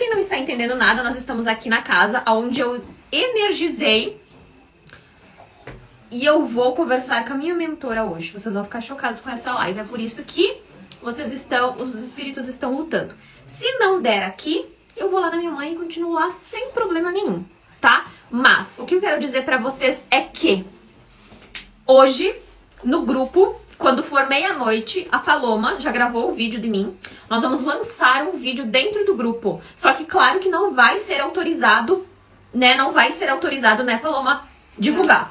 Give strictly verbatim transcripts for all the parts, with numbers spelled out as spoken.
quem não está entendendo nada, nós estamos aqui na casa onde eu energizei e eu vou conversar com a minha mentora hoje. Vocês vão ficar chocados com essa live, é por isso que vocês estão, os espíritos estão lutando. Se não der aqui, eu vou lá na minha mãe e continuo lá sem problema nenhum, tá? Mas o que eu quero dizer pra vocês é que hoje, no grupo, quando for meia-noite, a Paloma já gravou o vídeo de mim. Nós vamos lançar um vídeo dentro do grupo. Só que claro que não vai ser autorizado, né? Não vai ser autorizado, né, Paloma, divulgar.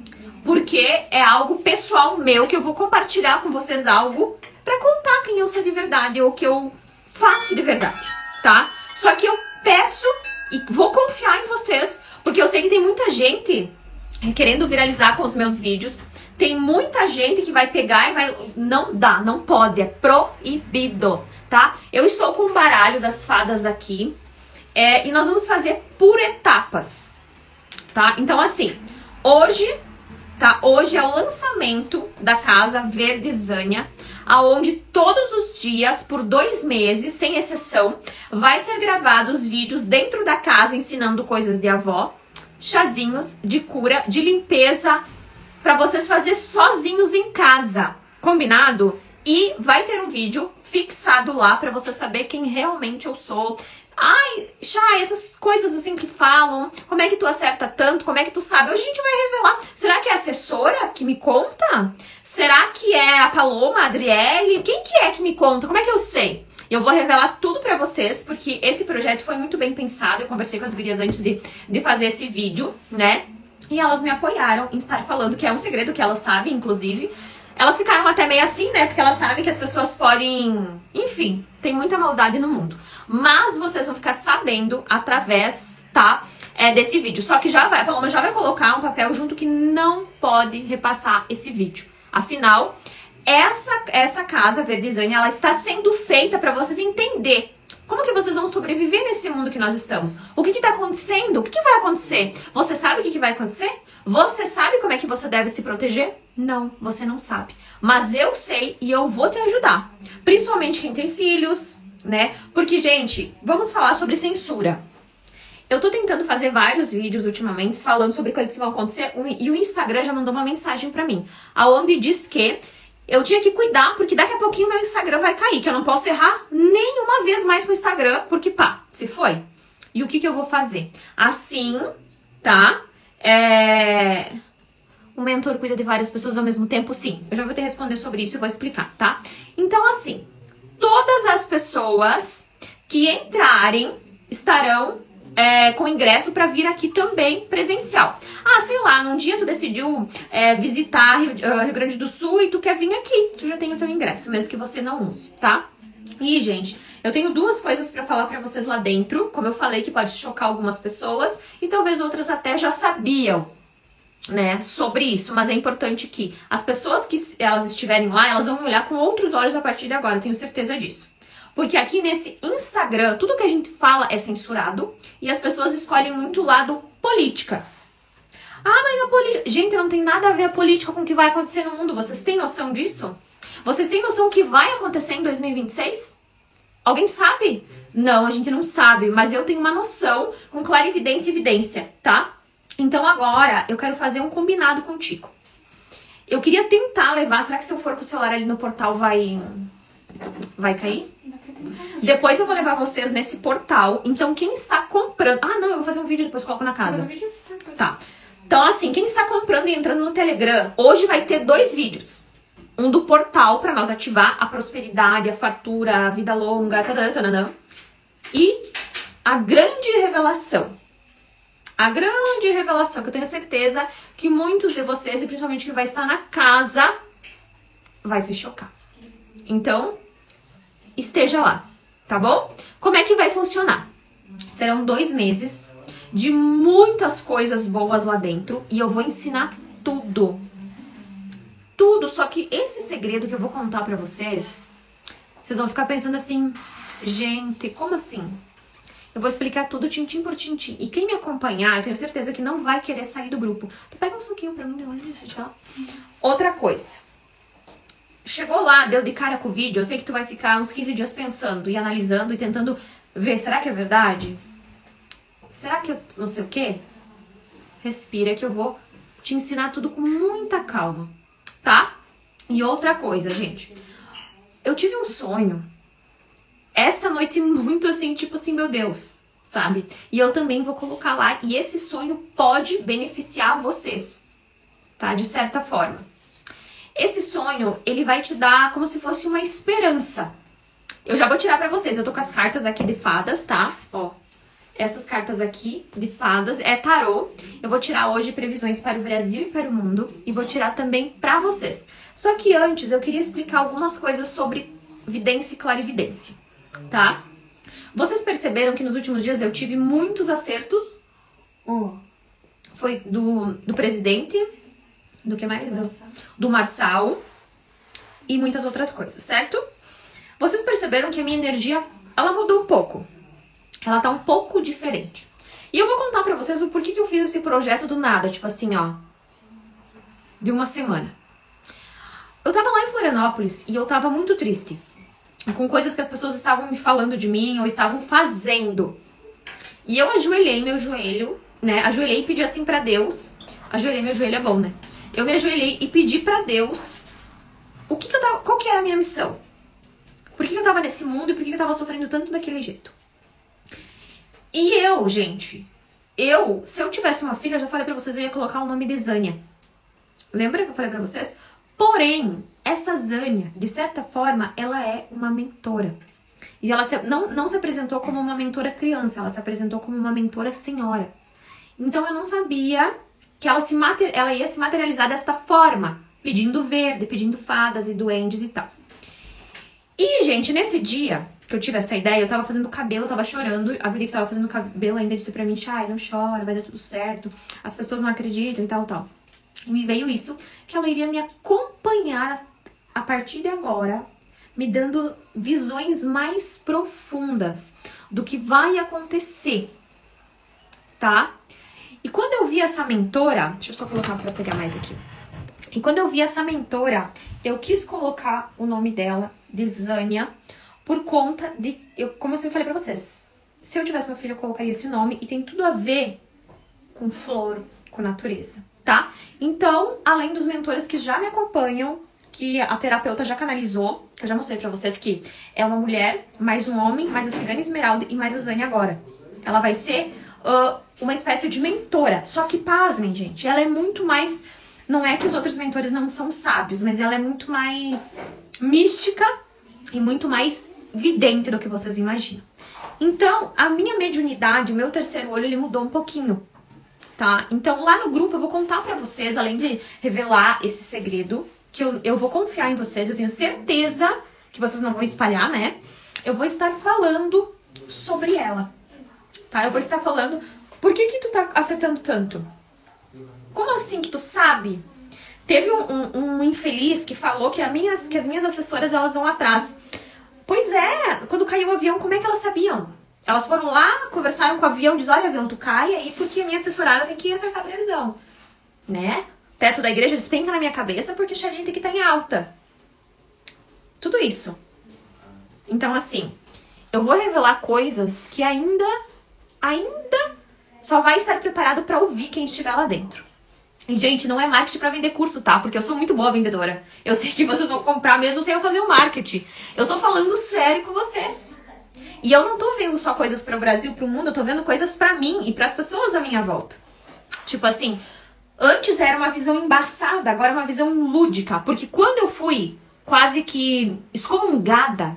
Porque é algo pessoal meu, que eu vou compartilhar com vocês algo pra contar quem eu sou de verdade, ou o que eu faço de verdade, tá? Só que eu peço e vou confiar em vocês, porque eu sei que tem muita gente querendo viralizar com os meus vídeos. Tem muita gente que vai pegar e vai... Não dá, não pode, é proibido, tá? Eu estou com o baralho das fadas aqui, é, e nós vamos fazer por etapas, tá? Então, assim, hoje, tá? Hoje é o lançamento da Casa Verdezânia, aonde todos os dias, por dois meses, sem exceção, vai ser gravados vídeos dentro da casa ensinando coisas de avó, chazinhos de cura, de limpeza, pra vocês fazer sozinhos em casa, combinado? E vai ter um vídeo fixado lá pra você saber quem realmente eu sou. Ai, Chay, essas coisas assim que falam, como é que tu acerta tanto, como é que tu sabe? Hoje a gente vai revelar. Será que é a assessora que me conta? Será que é a Paloma, a Adriele? Quem que é que me conta? Como é que eu sei? Eu vou revelar tudo pra vocês, porque esse projeto foi muito bem pensado. Eu conversei com as gurias antes de, de fazer esse vídeo, né? E elas me apoiaram em estar falando, que é um segredo que elas sabem, inclusive. Elas ficaram até meio assim, né? Porque elas sabem que as pessoas podem... Enfim, tem muita maldade no mundo. Mas vocês vão ficar sabendo através, tá? É, desse vídeo. Só que já vai, a Paloma já vai colocar um papel junto que não pode repassar esse vídeo. Afinal, essa, essa Casa Verdezânia, ela está sendo feita para vocês entender como que vocês vão sobreviver nesse mundo que nós estamos. O que que tá acontecendo? O que que vai acontecer? Você sabe o que que vai acontecer? Você sabe como é que você deve se proteger? Não, você não sabe. Mas eu sei e eu vou te ajudar. Principalmente quem tem filhos, né? Porque, gente, vamos falar sobre censura. Eu tô tentando fazer vários vídeos ultimamente falando sobre coisas que vão acontecer e o Instagram já mandou uma mensagem pra mim, aonde diz que eu tinha que cuidar, porque daqui a pouquinho meu Instagram vai cair, que eu não posso errar nenhuma vez mais com o Instagram, porque pá, se foi. E o que que eu vou fazer? Assim, tá? É... O mentor cuida de várias pessoas ao mesmo tempo? Sim, eu já vou te responder sobre isso e vou explicar, tá? Então, assim, todas as pessoas que entrarem estarão é, com ingresso para vir aqui também presencial. Ah, sei lá, num dia tu decidiu é, visitar Rio, uh, Rio Grande do Sul e tu quer vir aqui, tu já tem o teu ingresso, mesmo que você não use, tá? E, gente, eu tenho duas coisas pra falar pra vocês lá dentro, como eu falei que pode chocar algumas pessoas e talvez outras até já sabiam, né, sobre isso, mas é importante que as pessoas que elas estiverem lá, elas vão me olhar com outros olhos a partir de agora, eu tenho certeza disso. Porque aqui nesse Instagram, tudo que a gente fala é censurado e as pessoas escolhem muito o lado política. Ah, mas a política... Gente, não tem nada a ver a política com o que vai acontecer no mundo. Vocês têm noção disso? Vocês têm noção do que vai acontecer em dois mil e vinte e seis? Alguém sabe? Não, a gente não sabe, mas eu tenho uma noção com clarividência e evidência, tá? Então agora eu quero fazer um combinado contigo. Eu queria tentar levar... Será que se eu for com o celular ali no portal vai... Vai cair? Depois eu vou levar vocês nesse portal. Então quem está comprando... Ah, não, eu vou fazer um vídeo depois coloco na casa. Tá. Então assim, quem está comprando e entrando no Telegram, hoje vai ter dois vídeos. Um do portal para nós ativar a prosperidade, a fartura, a vida longa, tadanã, e a grande revelação. A grande revelação, que eu tenho certeza que muitos de vocês, e principalmente que vai estar na casa, vai se chocar. Então, esteja lá, tá bom? Como é que vai funcionar? Serão dois meses de muitas coisas boas lá dentro e eu vou ensinar tudo. Tudo, só que esse segredo que eu vou contar pra vocês, vocês vão ficar pensando assim, gente, como assim? Eu vou explicar tudo tintim por tintim. E quem me acompanhar, eu tenho certeza que não vai querer sair do grupo. Tu pega um suquinho pra mim, tchau. Outra coisa. Chegou lá, deu de cara com o vídeo, eu sei que tu vai ficar uns quinze dias pensando e analisando e tentando ver, será que é verdade? Será que eu não sei o quê? Respira que eu vou te ensinar tudo com muita calma, tá? E outra coisa, gente. Eu tive um sonho esta noite muito assim, tipo assim, meu Deus, sabe? E eu também vou colocar lá. E esse sonho pode beneficiar vocês, tá? De certa forma. Esse sonho, ele vai te dar como se fosse uma esperança. Eu já vou tirar pra vocês. Eu tô com as cartas aqui de fadas, tá? Ó, essas cartas aqui de fadas é tarô. Eu vou tirar hoje previsões para o Brasil e para o mundo. E vou tirar também pra vocês. Só que antes eu queria explicar algumas coisas sobre vidência e clarividência, tá? Vocês perceberam que nos últimos dias eu tive muitos acertos? Oh. Foi do, do presidente, do que mais? Do, do Marçal e muitas outras coisas, certo? Vocês perceberam que a minha energia, ela mudou um pouco. Ela tá um pouco diferente. E eu vou contar pra vocês o porquê que eu fiz esse projeto do nada, tipo assim, ó, de uma semana. Eu tava lá em Florianópolis e eu tava muito triste com coisas que as pessoas estavam me falando de mim ou estavam fazendo. E eu ajoelhei meu joelho, né? Ajoelhei e pedi assim pra Deus. Ajoelhei meu joelho é bom, né? Eu me ajoelhei e pedi pra Deus o que que eu tava, qual que era a minha missão? Por que que eu tava nesse mundo e por que que eu tava sofrendo tanto daquele jeito? E eu, gente, eu, se eu tivesse uma filha, eu já falei pra vocês, eu ia colocar o nome de Zânia. Lembra que eu falei pra vocês? Porém, essa Zânia, de certa forma, ela é uma mentora. E ela se, não, não se apresentou como uma mentora criança, ela se apresentou como uma mentora senhora. Então eu não sabia que ela, se mater, ela ia se materializar desta forma, pedindo verde, pedindo fadas e duendes e tal. E, gente, nesse dia que eu tive essa ideia, eu tava fazendo cabelo, eu tava chorando, a guria que tava fazendo cabelo ainda disse pra mim, ai, não chora, vai dar tudo certo, as pessoas não acreditam e tal, tal. E me veio isso, que ela iria me acompanhar a partir de agora, me dando visões mais profundas do que vai acontecer, tá? E quando eu vi essa mentora, deixa eu só colocar pra pegar mais aqui. E quando eu vi essa mentora, eu quis colocar o nome dela, de Zânia, por conta de, eu, como eu sempre falei pra vocês, se eu tivesse uma filha eu colocaria esse nome e tem tudo a ver com flor, com natureza, tá? Então, além dos mentores que já me acompanham, que a terapeuta já canalizou, que eu já mostrei pra vocês que é uma mulher, mais um homem, mais a Cigana Esmeralda e mais a Zânia agora. Ela vai ser uh, uma espécie de mentora, só que pasmem, gente, ela é muito mais, não é que os outros mentores não são sábios, mas ela é muito mais mística e muito mais vidente do que vocês imaginam. Então, a minha mediunidade, o meu terceiro olho, ele mudou um pouquinho, tá? Então, lá no grupo eu vou contar pra vocês, além de revelar esse segredo, que eu, eu vou confiar em vocês, eu tenho certeza que vocês não vão espalhar, né? Eu vou estar falando sobre ela, tá? Eu vou estar falando, por que que tu tá acertando tanto? Como assim que tu sabe? Teve um, um, um infeliz que falou que, a minhas, que as minhas assessoras, elas vão atrás. Pois é, quando caiu o avião, como é que elas sabiam? Elas foram lá, conversaram com o avião, diz, olha, avião, tu cai aí porque a minha assessorada tem que acertar a previsão, né? Teto da igreja despenca na minha cabeça porque a gente tem que estar em alta. Tudo isso. Então, assim, eu vou revelar coisas que ainda, ainda só vai estar preparado pra ouvir quem estiver lá dentro. E, gente, não é marketing pra vender curso, tá? Porque eu sou muito boa vendedora. Eu sei que vocês vão comprar mesmo sem eu fazer o marketing. Eu tô falando sério com vocês. E eu não tô vendo só coisas para o Brasil, pro mundo, eu tô vendo coisas pra mim e pras pessoas à minha volta. Tipo assim, antes era uma visão embaçada, agora é uma visão lúdica. Porque quando eu fui quase que excomungada,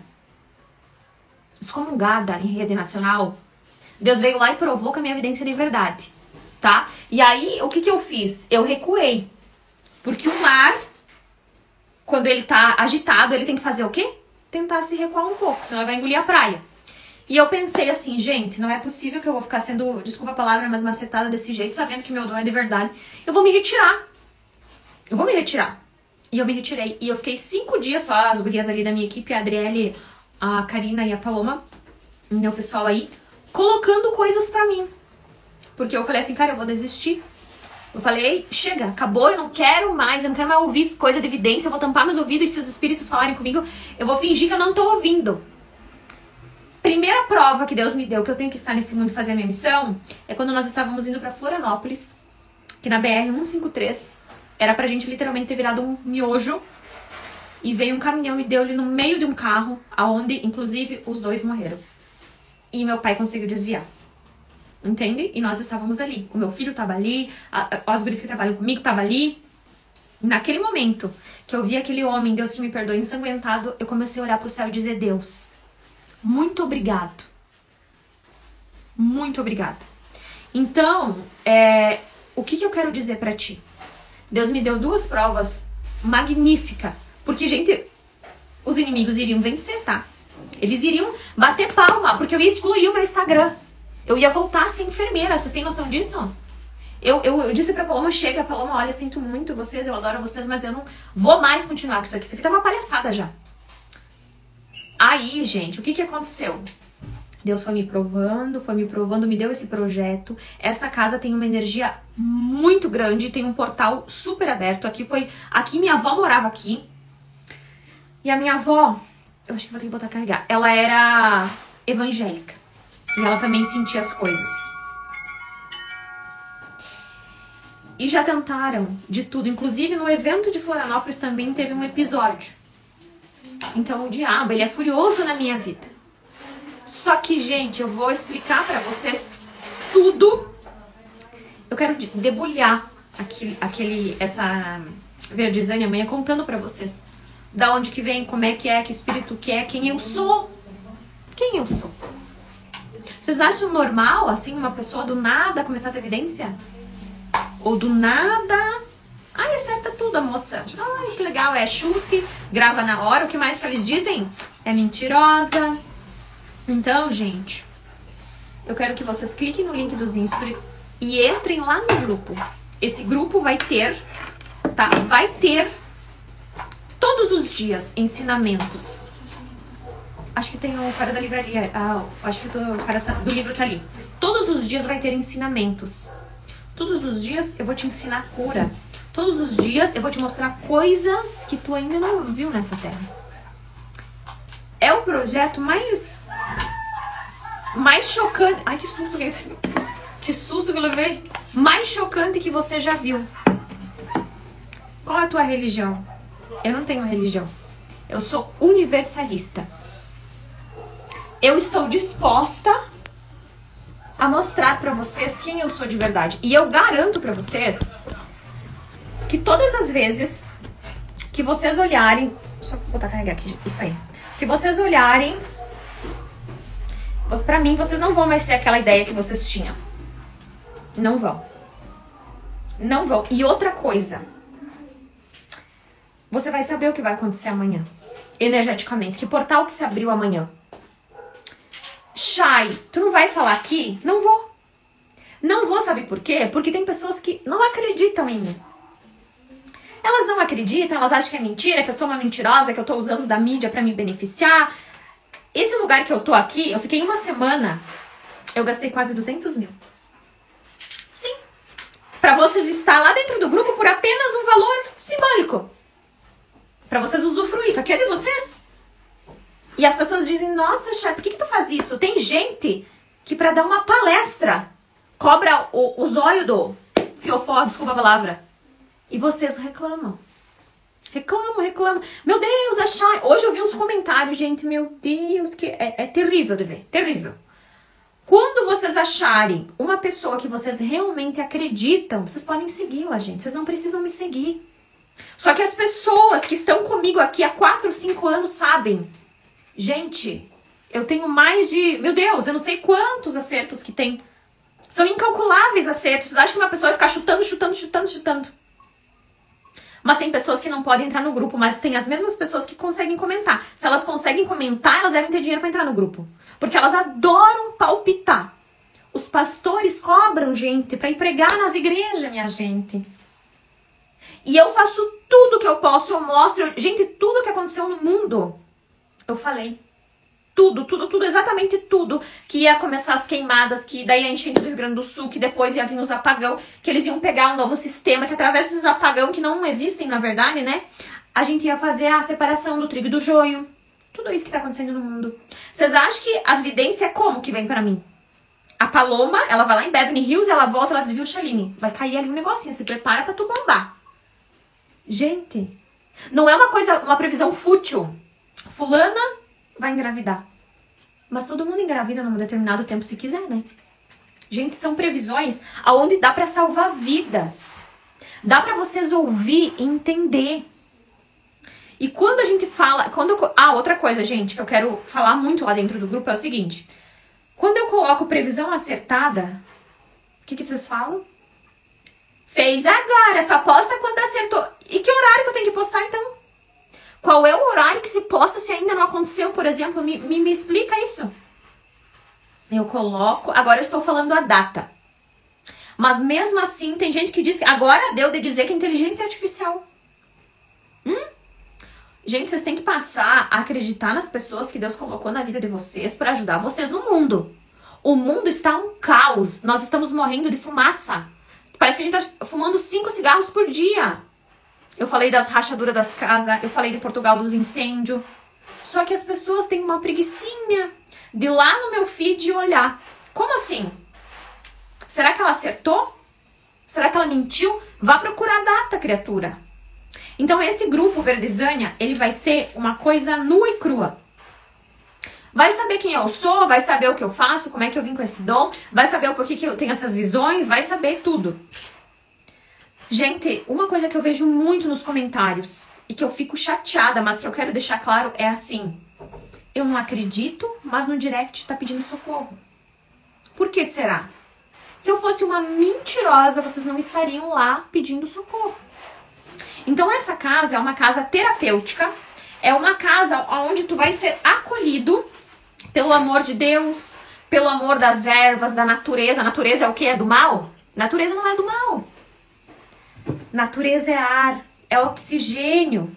excomungada em rede nacional, Deus veio lá e provou que a minha evidência é de verdade. Tá? E aí, o que que eu fiz? Eu recuei. Porque o mar, quando ele tá agitado, ele tem que fazer o quê? Tentar se recuar um pouco, senão ele vai engolir a praia. E eu pensei assim, gente, não é possível que eu vou ficar sendo, desculpa a palavra, mas macetada desse jeito, sabendo que meu dom é de verdade. Eu vou me retirar. Eu vou me retirar. E eu me retirei. E eu fiquei cinco dias só, as gurias ali da minha equipe, a Adriele, a Karina e a Paloma, o meu pessoal aí, colocando coisas pra mim. Porque eu falei assim, cara, eu vou desistir. Eu falei, chega, acabou, eu não quero mais, eu não quero mais ouvir coisa de evidência, eu vou tampar meus ouvidos e se os espíritos falarem comigo, eu vou fingir que eu não tô ouvindo. primeira prova que Deus me deu que eu tenho que estar nesse mundo e fazer a minha missão é quando nós estávamos indo pra Florianópolis, que na B R cento e cinquenta e três era pra gente literalmente ter virado um miojo. E veio um caminhão e deu-lhe no meio de um carro, aonde, inclusive, os dois morreram. E meu pai conseguiu desviar. Entende? E nós estávamos ali. O meu filho estava ali, a, a, as guris que trabalham comigo estavam ali. E naquele momento que eu vi aquele homem, Deus que me perdoe, ensanguentado, eu comecei a olhar pro céu e dizer, Deus, muito obrigado. Muito obrigado. Então, é, o que, que eu quero dizer pra ti? Deus me deu duas provas magníficas. Porque, gente, os inimigos iriam vencer, tá? Eles iriam bater palma, porque eu ia excluir o meu Instagram. Eu ia voltar a ser enfermeira, vocês têm noção disso? Eu, eu, eu disse pra Paloma, chega, Paloma, olha, sinto muito vocês, eu adoro vocês, mas eu não vou mais continuar com isso aqui. Isso aqui tá uma palhaçada já. Aí, gente, o que que aconteceu? Deus foi me provando, foi me provando, me deu esse projeto. Essa casa tem uma energia muito grande, tem um portal super aberto. Aqui foi, aqui minha avó morava aqui. E a minha avó, eu acho que vou ter que botar a carregar, ela era evangélica. E ela também sentia as coisas. E já tentaram de tudo. Inclusive no evento de Florianópolis também teve um episódio. Então o diabo, ele é furioso na minha vida. Só que, gente, eu vou explicar pra vocês tudo. Eu quero debulhar aquele, aquele, essa verdizane amanhã contando pra vocês. Da onde que vem, como é que é, que espírito que é, quem eu sou. Quem eu sou. Vocês acham normal, assim, uma pessoa do nada começar a ter evidência? Ou do nada... Ai, acerta tudo a moça. Ai, que legal, é chute, grava na hora. O que mais que eles dizem? É mentirosa. Então, gente, eu quero que vocês cliquem no link dos stories e entrem lá no grupo. Esse grupo vai ter, tá? Vai ter... todos os dias, ensinamentos. Acho que tem o cara da livraria. Ah, acho que o cara do livro tá ali. Todos os dias vai ter ensinamentos. Todos os dias eu vou te ensinar cura. Todos os dias eu vou te mostrar coisas que tu ainda não viu nessa terra. É o projeto mais... mais chocante... Ai, que susto que... que susto que eu levei. Mais chocante que você já viu. Qual é a tua religião? Eu não tenho religião. Eu sou universalista. Eu estou disposta a mostrar pra vocês quem eu sou de verdade. E eu garanto pra vocês que todas as vezes que vocês olharem... Só botar carregar aqui, isso aí. Que vocês olharem... Pra mim, vocês não vão mais ter aquela ideia que vocês tinham. Não vão. Não vão. E outra coisa... Você vai saber o que vai acontecer amanhã. Energeticamente. Que portal que se abriu amanhã. Chay, tu não vai falar aqui? Não vou. Não vou, sabe por quê? Porque tem pessoas que não acreditam em mim. Elas não acreditam, elas acham que é mentira, que eu sou uma mentirosa, que eu tô usando da mídia pra me beneficiar. Esse lugar que eu tô aqui, eu fiquei uma semana, eu gastei quase duzentos mil. Sim. Pra vocês estar lá dentro do grupo por apenas um valor simbólico. Pra vocês usufruir. Isso aqui é de vocês. E as pessoas dizem, nossa, Chay, por que que tu faz isso? Tem gente que pra dar uma palestra cobra o, o zóio do fiofó, desculpa a palavra. E vocês reclamam. Reclamam, reclamam. Meu Deus, a Chay... Hoje eu vi uns comentários, gente, meu Deus, que é, é terrível de ver. Terrível. Quando vocês acharem uma pessoa que vocês realmente acreditam, vocês podem segui-la, gente. Vocês não precisam me seguir. Só que as pessoas que estão comigo aqui há quatro, cinco anos sabem. Gente, eu tenho mais de... Meu Deus, eu não sei quantos acertos que tem. São incalculáveis acertos. Vocês acham que uma pessoa vai ficar chutando, chutando, chutando, chutando. Mas tem pessoas que não podem entrar no grupo, mas tem as mesmas pessoas que conseguem comentar. Se elas conseguem comentar, elas devem ter dinheiro para entrar no grupo. Porque elas adoram palpitar. Os pastores cobram gente para ir pregar nas igrejas, minha gente. E eu faço tudo que eu posso, eu mostro... Gente, tudo que aconteceu no mundo... Eu falei. Tudo, tudo, tudo, exatamente tudo. Que ia começar as queimadas, que daí a enchente do Rio Grande do Sul, que depois ia vir os apagão, que eles iam pegar um novo sistema, que através desses apagão, que não existem na verdade, né? A gente ia fazer a separação do trigo e do joio. Tudo isso que tá acontecendo no mundo. Vocês acham que as vidências é como que vem pra mim? A Paloma, ela vai lá em Beverly Hills, ela volta, ela desvia o Chaline. Vai cair ali um negocinho, se prepara pra tu bombar. Gente, não é uma coisa, uma previsão fútil. Fulana vai engravidar. Mas todo mundo engravida num determinado tempo se quiser, né? Gente, são previsões aonde dá pra salvar vidas. Dá pra vocês ouvir e entender. E quando a gente fala... quando eu, ah, outra coisa, gente, que eu quero falar muito lá dentro do grupo é o seguinte. Quando eu coloco previsão acertada, o que, que vocês falam? Fez agora, só posta quando acertou. E que horário que eu tenho que postar, então? Qual é o horário que se posta se ainda não aconteceu, por exemplo? Me, me, me explica isso. Eu coloco... Agora eu estou falando a data. Mas mesmo assim, tem gente que diz que agora deu de dizer que é inteligência artificial. Hum? Gente, vocês têm que passar a acreditar nas pessoas que Deus colocou na vida de vocês para ajudar vocês no mundo. O mundo está um caos. Nós estamos morrendo de fumaça. Parece que a gente está fumando cinco cigarros por dia. Eu falei das rachaduras das casas, eu falei de Portugal dos incêndios. Só que as pessoas têm uma preguicinha de ir lá no meu feed e olhar. Como assim? Será que ela acertou? Será que ela mentiu? Vá procurar a data, criatura. Então esse grupo Verdezânia, ele vai ser uma coisa nua e crua. Vai saber quem eu sou, vai saber o que eu faço, como é que eu vim com esse dom, vai saber o porquê que eu tenho essas visões, vai saber tudo. Gente, uma coisa que eu vejo muito nos comentários e que eu fico chateada, mas que eu quero deixar claro é assim. Eu não acredito, mas no direct tá pedindo socorro. Por que será? Se eu fosse uma mentirosa, vocês não estariam lá pedindo socorro. Então essa casa é uma casa terapêutica, é uma casa onde tu vai ser acolhido pelo amor de Deus, pelo amor das ervas, da natureza. A natureza é o que? É do mal? Natureza não é do mal. Natureza é ar, é oxigênio.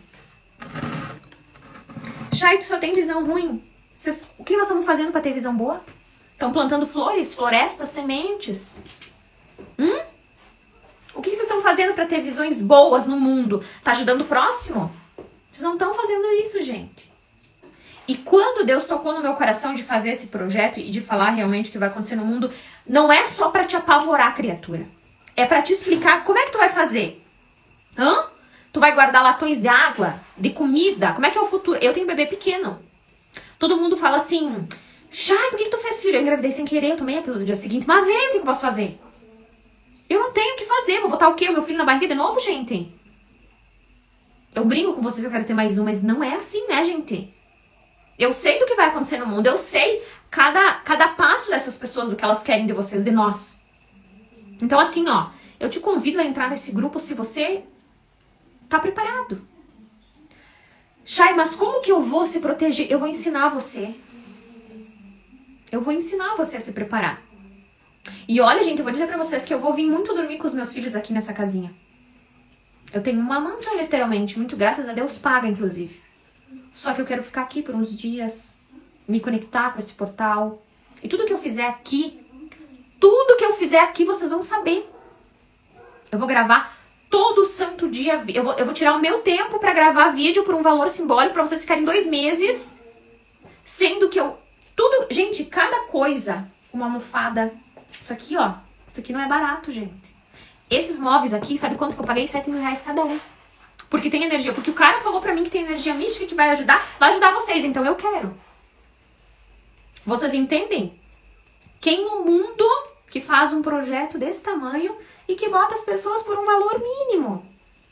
Chay, tu só tem visão ruim. Cês, o que nós estamos fazendo para ter visão boa? Estão plantando flores, florestas, sementes. Hum? O que vocês estão fazendo para ter visões boas no mundo? Tá ajudando o próximo? Vocês não estão fazendo isso, gente. E quando Deus tocou no meu coração de fazer esse projeto e de falar realmente o que vai acontecer no mundo, não é só para te apavorar, criatura. É para te explicar como é que tu vai fazer. Hã? Tu vai guardar latões de água, de comida? Como é que é o futuro? Eu tenho bebê pequeno. Todo mundo fala assim, Chay, por que, que tu fez filho? Eu engravidei sem querer, eu tomei a pílula do dia seguinte. Mas veio, o que, que eu posso fazer? Eu não tenho o que fazer. Vou botar o quê? O meu filho na barriga de novo, gente? Eu brinco com vocês que eu quero ter mais um, mas não é assim, né, gente? Eu sei do que vai acontecer no mundo. Eu sei cada, cada passo dessas pessoas, do que elas querem de vocês, de nós. Então, assim, ó, eu te convido a entrar nesse grupo se você tá preparado. Chay, mas como que eu vou se proteger? Eu vou ensinar você. Eu vou ensinar você a se preparar. E olha, gente, eu vou dizer pra vocês que eu vou vir muito dormir com os meus filhos aqui nessa casinha. Eu tenho uma mansão, literalmente, muito graças a Deus paga, inclusive. Só que eu quero ficar aqui por uns dias, me conectar com esse portal. E tudo que eu fizer aqui, tudo que eu fizer aqui, vocês vão saber. Eu vou gravar todo santo dia. Eu vou, eu vou tirar o meu tempo pra gravar vídeo por um valor simbólico pra vocês ficarem dois meses. Sendo que eu... Tudo... Gente, cada coisa... Uma almofada... Isso aqui, ó. Isso aqui não é barato, gente. Esses móveis aqui, sabe quanto que eu paguei? sete mil reais cada um. Porque tem energia. Porque o cara falou pra mim que tem energia mística que vai ajudar. Vai ajudar vocês, então eu quero. Vocês entendem? Quem no mundo que faz um projeto desse tamanho e que bota as pessoas por um valor mínimo?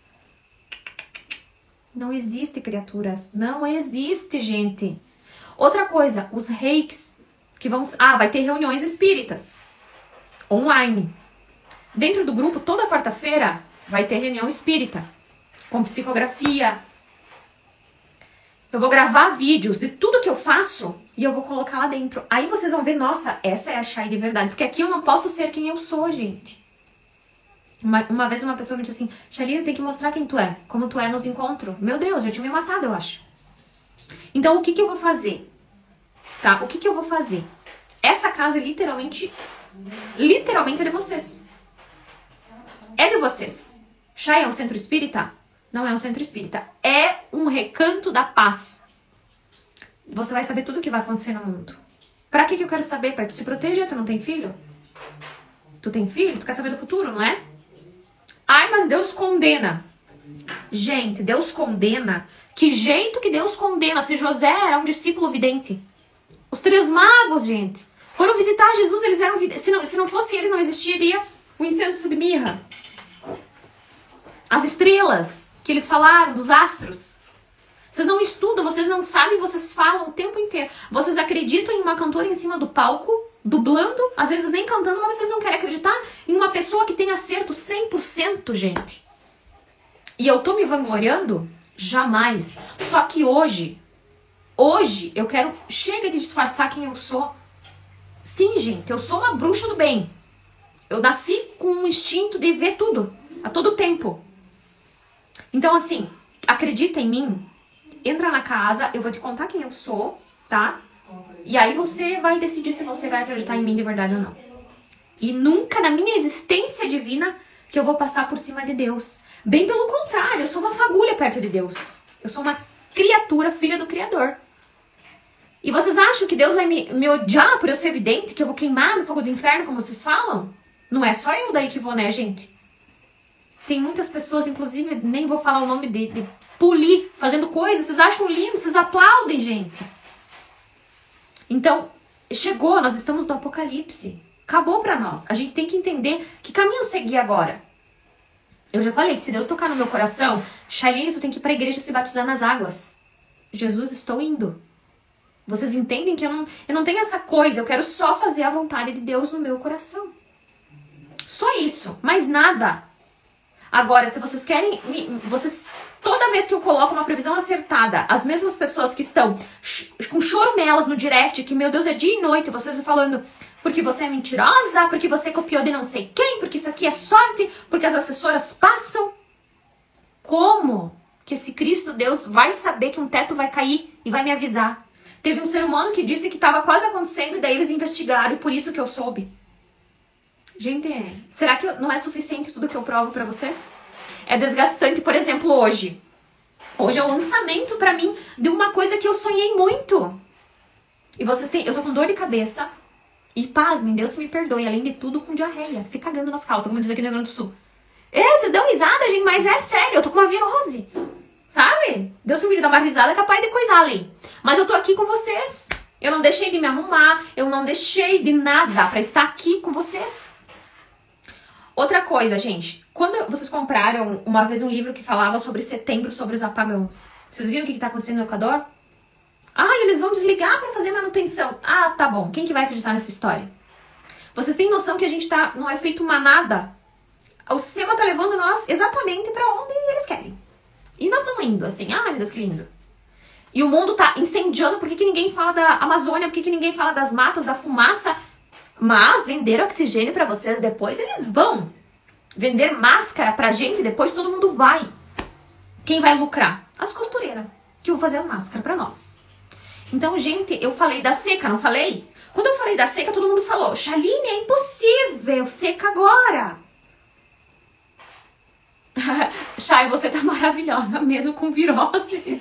Não existe, criaturas. Não existe, gente. Outra coisa, os reikis que vão... Ah, vai ter reuniões espíritas. Online. Dentro do grupo, toda quarta-feira, vai ter reunião espírita. Com psicografia. Eu vou gravar vídeos de tudo que eu faço e eu vou colocar lá dentro. Aí vocês vão ver, nossa, essa é a Chay de verdade. Porque aqui eu não posso ser quem eu sou, gente. Uma, uma vez uma pessoa me disse assim, Charlene, tem que mostrar quem tu é. Como tu é nos encontros. Meu Deus, já tinha me matado, eu acho. Então, o que que eu vou fazer? Tá, o que que eu vou fazer? Essa casa é literalmente... Literalmente é de vocês. É de vocês. Chay é um centro espírita? Não é um centro espírita. É um recanto da paz. você vai saber tudo o que vai acontecer no mundo. Pra que que eu quero saber? Pra tu se proteger, tu não tem filho? Tu tem filho? Tu quer saber do futuro, não é? Ai, mas Deus condena. Gente, Deus condena. Que jeito que Deus condena? Se José era um discípulo vidente. Os três magos, gente, foram visitar Jesus, eles eram videntes. Se não, se não fosse eles, não existiria o incenso de mirra. As estrelas que eles falaram, dos astros. Vocês não estudam, vocês não sabem, vocês falam o tempo inteiro. Vocês acreditam em uma cantora em cima do palco, dublando, às vezes nem cantando, mas vocês não querem acreditar em uma pessoa que tem acerto cem por cento, gente. E eu tô me vangloriando? Jamais. Só que hoje, hoje eu quero... Chega de disfarçar quem eu sou. Sim, gente, eu sou uma bruxa do bem. Eu nasci com um instinto de ver tudo, a todo tempo. Então, assim, acredita em mim, entra na casa, eu vou te contar quem eu sou, tá? E aí você vai decidir se você vai acreditar em mim de verdade ou não. E nunca na minha existência divina que eu vou passar por cima de Deus. Bem pelo contrário, eu sou uma fagulha perto de Deus. Eu sou uma criatura, filha do Criador. E vocês acham que Deus vai me, me odiar por eu ser vidente, que eu vou queimar no fogo do inferno, como vocês falam? Não é só eu daí que vou, né, gente? Tem muitas pessoas, inclusive, nem vou falar o nome de, de polir, fazendo coisas. Vocês acham lindo, vocês aplaudem, gente. Então, chegou, nós estamos no apocalipse. Acabou pra nós. A gente tem que entender que caminho seguir agora. Eu já falei que se Deus tocar no meu coração, Shailene, tu tem que ir pra igreja se batizar nas águas. Jesus, estou indo. Vocês entendem que eu não, eu não tenho essa coisa, eu quero só fazer a vontade de Deus no meu coração. Só isso, mais nada. Agora, se vocês querem, vocês, toda vez que eu coloco uma previsão acertada, as mesmas pessoas que estão com chorumelas no direct, que meu Deus é dia e noite, vocês falando porque você é mentirosa, porque você copiou de não sei quem, porque isso aqui é sorte, porque as assessoras passam. Como que esse Cristo Deus vai saber que um teto vai cair e vai me avisar? Teve um ser humano que disse que estava quase acontecendo e daí eles investigaram e por isso que eu soube. Gente, será que não é suficiente tudo que eu provo pra vocês? É desgastante, por exemplo, hoje. Hoje é o lançamento pra mim de uma coisa que eu sonhei muito. E vocês têm... Eu tô com dor de cabeça. E pasmem, Deus que me perdoe. Além de tudo, com diarreia. Se cagando nas calças, como diz aqui no Rio Grande do Sul. É, vocês dão risada, gente, mas é sério. Eu tô com uma virose. Sabe? Deus que me dá uma risada é capaz de coisar ali. Mas eu tô aqui com vocês. Eu não deixei de me arrumar. Eu não deixei de nada pra estar aqui com vocês. Outra coisa, gente, quando vocês compraram uma vez um livro que falava sobre setembro, sobre os apagões, vocês viram o que está acontecendo no Equador? Ah, eles vão desligar para fazer manutenção. Ah, tá bom, quem que vai acreditar nessa história? Vocês têm noção que a gente tá no efeito manada? O sistema tá levando nós exatamente para onde eles querem. E nós estamos indo, assim, ah, meu Deus, que lindo. E o mundo tá incendiando, por que que ninguém fala da Amazônia, por que que ninguém fala das matas, da fumaça? Mas vender oxigênio pra vocês depois, eles vão. Vender máscara pra gente depois, todo mundo vai. Quem vai lucrar? As costureiras, que vão fazer as máscaras pra nós. Então, gente, eu falei da seca, não falei? Quando eu falei da seca, todo mundo falou, Shailene, é impossível, seca agora. Chay, você tá maravilhosa, mesmo com virose.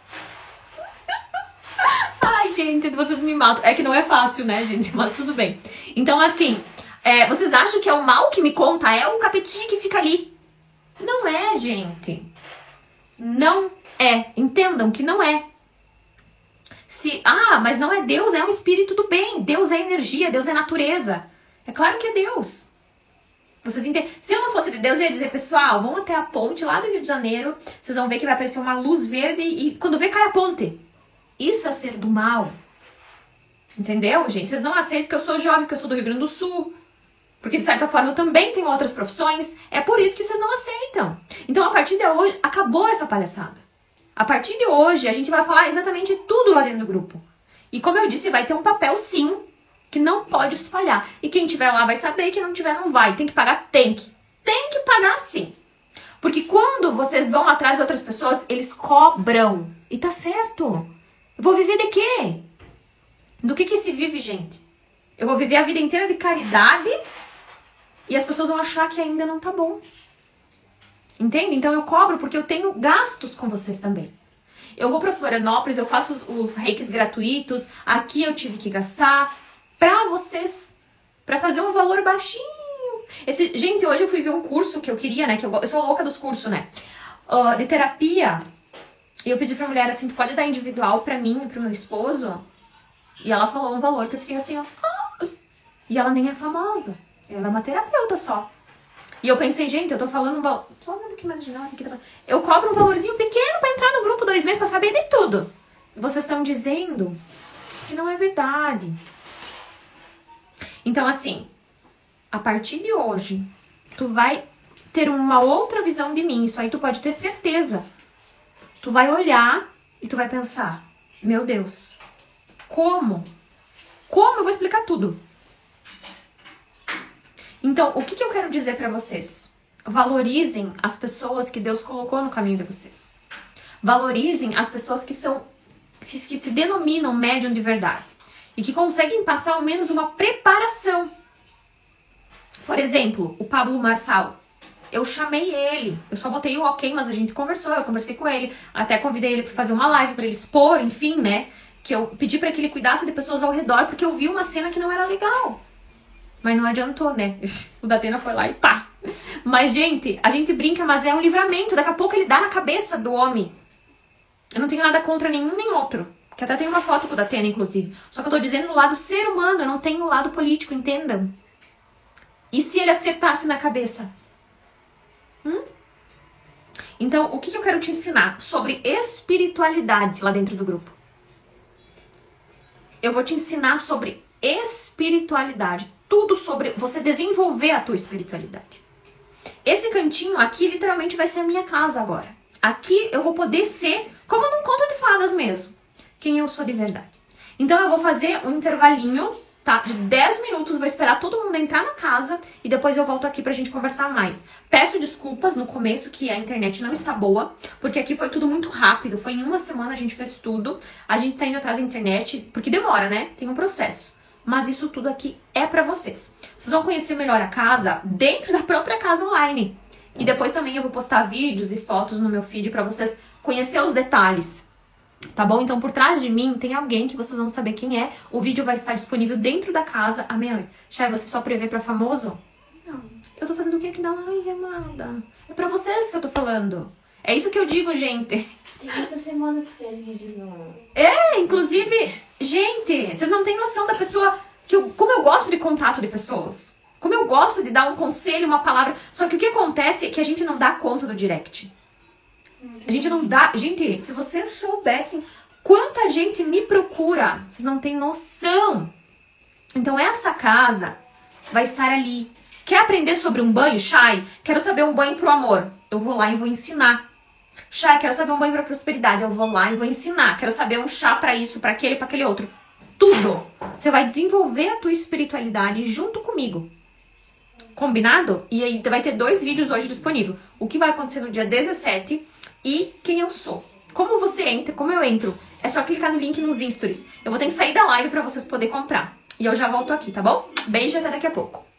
Ai, gente, vocês me matam. É que não é fácil, né, gente? Mas tudo bem. Então, assim, é, vocês acham que é o mal que me conta? É o capetinha que fica ali. Não é, gente. Não é. Entendam que não é. Se, ah, mas não é Deus, é um espírito do bem. Deus é energia, Deus é natureza. É claro que é Deus. Vocês entendem? Se eu não fosse de Deus, eu ia dizer, pessoal, vão até a ponte lá do Rio de Janeiro. Vocês vão ver que vai aparecer uma luz verde e quando vê, cai a ponte. Isso é ser do mal. Entendeu, gente? Vocês não aceitam que eu sou jovem, que eu sou do Rio Grande do Sul. Porque, de certa forma, eu também tenho outras profissões. É por isso que vocês não aceitam. Então, a partir de hoje, acabou essa palhaçada. A partir de hoje, a gente vai falar exatamente tudo lá dentro do grupo. E, como eu disse, vai ter um papel, sim, que não pode espalhar. E quem tiver lá vai saber, e quem não tiver não vai. Tem que pagar? Tem que. Tem que pagar, sim. Porque quando vocês vão atrás de outras pessoas, eles cobram. E tá certo. Eu vou viver de quê? Do que que se vive, gente? Eu vou viver a vida inteira de caridade e as pessoas vão achar que ainda não tá bom. Entende? Então eu cobro porque eu tenho gastos com vocês também. Eu vou pra Florianópolis, eu faço os, os reikis gratuitos, aqui eu tive que gastar pra vocês, pra fazer um valor baixinho. Esse, gente, hoje eu fui ver um curso que eu queria, né, que eu, eu sou louca dos cursos, né, uh, de terapia, e eu pedi pra mulher assim, tu pode dar individual pra mim e pro meu esposo? E ela falou um valor que eu fiquei assim, ó, ah! E ela nem é famosa, ela é uma terapeuta só. E eu pensei, gente, eu tô falando um valor... Só um pouquinho mais de nada aqui. Eu cobro um valorzinho pequeno pra entrar no grupo dois meses pra saber de tudo. E vocês estão dizendo que não é verdade. Então, assim, a partir de hoje, tu vai ter uma outra visão de mim. Isso aí tu pode ter certeza. Tu vai olhar e tu vai pensar, meu Deus, como? Como? Eu vou explicar tudo. Então, o que, que eu quero dizer pra vocês? Valorizem as pessoas que Deus colocou no caminho de vocês. Valorizem as pessoas que são, que se denominam médium de verdade. E que conseguem passar ao menos uma preparação. Por exemplo, o Pablo Marçal. Eu chamei ele, eu só botei o ok, mas a gente conversou, eu conversei com ele. Até convidei ele pra fazer uma live, pra ele expor, enfim, né? Que eu pedi pra que ele cuidasse de pessoas ao redor, porque eu vi uma cena que não era legal. Mas não adiantou, né? O Datena foi lá e pá. Mas, gente, a gente brinca, mas é um livramento. Daqui a pouco ele dá na cabeça do homem. Eu não tenho nada contra nenhum nem outro. Que até tem uma foto com o Datena, inclusive. Só que eu tô dizendo do lado ser humano, eu não tenho o lado político, entendam? E se ele acertasse na cabeça? Hum? Então, o que eu quero te ensinar sobre espiritualidade lá dentro do grupo? Eu vou te ensinar sobre espiritualidade. Tudo sobre você desenvolver a tua espiritualidade. Esse cantinho aqui literalmente vai ser a minha casa agora. Aqui eu vou poder ser, como num conto de fadas mesmo, quem eu sou de verdade. Então eu vou fazer um intervalinho, tá? De dez minutos, vou esperar todo mundo entrar na casa e depois eu volto aqui pra gente conversar mais. Peço desculpas no começo que a internet não está boa, porque aqui foi tudo muito rápido, foi em uma semana a gente fez tudo. A gente tá indo atrás da internet, porque demora, né? Tem um processo. Mas isso tudo aqui é pra vocês. Vocês vão conhecer melhor a casa dentro da própria casa online. E depois também eu vou postar vídeos e fotos no meu feed pra vocês conhecer os detalhes. Tá bom? Então por trás de mim tem alguém que vocês vão saber quem é. O vídeo vai estar disponível dentro da casa à meia-noite. Chay, você só prevê pra famoso? Não. Eu tô fazendo o que aqui da live, amada? É pra vocês que eu tô falando. É isso que eu digo, gente. Essa semana tu fez vídeos no... É, inclusive, gente, vocês não têm noção da pessoa... que eu, como eu gosto de contato de pessoas. Como eu gosto de dar um conselho, uma palavra. Só que o que acontece é que a gente não dá conta do direct. A gente não dá... Gente, se vocês soubessem quanta gente me procura, vocês não têm noção. Então essa casa vai estar ali. Quer aprender sobre um banho, Chay? Quero saber um banho pro amor. Eu vou lá e vou ensinar. Chay, quero saber um banho pra prosperidade. Eu vou lá e vou ensinar. Quero saber um chá pra isso, pra aquele, pra aquele outro. Tudo. Você vai desenvolver a tua espiritualidade junto comigo. Combinado? E aí vai ter dois vídeos hoje disponíveis. O que vai acontecer no dia dezessete e quem eu sou. Como você entra, como eu entro. É só clicar no link nos stories. Eu vou ter que sair da live pra vocês poderem comprar. E eu já volto aqui, tá bom? Beijo e até daqui a pouco.